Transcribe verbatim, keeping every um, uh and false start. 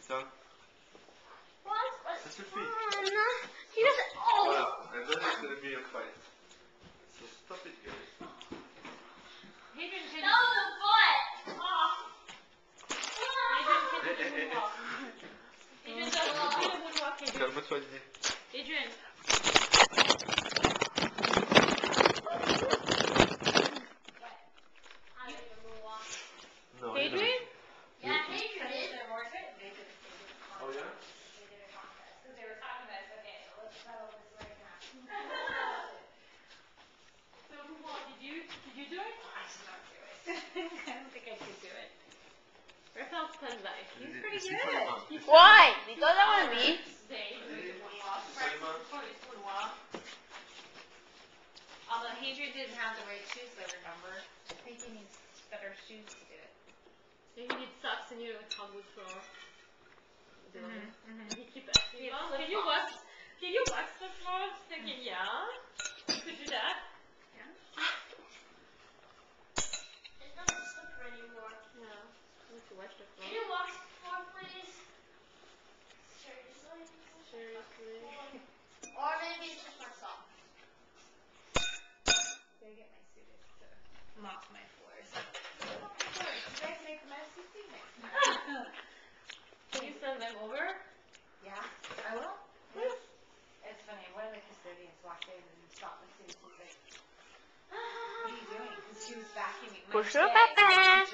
done. What? That's your feet. He doesn't. Oh! Voilà. And then it's going to be a fight. So stop it, guys. Adrian, can no, the foot! Oh. Adrian, can you do the moonwalk? Adrian, do the moonwalk, Adrian. Calme-toi, Didier. Adrian. No, Adrian? Yeah, Adrian did. Oh, yeah? They did a contest because they were talking about it. Okay, so let's settle this right now. So, Kumar, did you did you do it? I should not do it. I don't think I could do it. Raphael says that He's pretty C'est good. pas le He's Why? Because I want to be. Today, doing the moonwalk. C'est pas le main. For his moonwalk. Although Adrian didn't have the right shoes, though, remember? I think he needs better shoes to do it. So he needs socks and you know how good for doing it. Mm-hmm. He keep asking, Mom, can you wax, can you wax the floor? Thinking, yeah. You could do that. Yeah. It's not slippery anymore. Yeah. I need to wash the floor. Can you wash the floor, please? Seriously? Seriously. Or maybe it's just my socks. Gotta get my students to mop my floors. You guys make a mess, you see me. Can you send them over? Yeah, I will. It's funny, one of the custodians walked in and stopped the students and said, what are you doing? Because she was vacuuming my Push up, bag. Papa.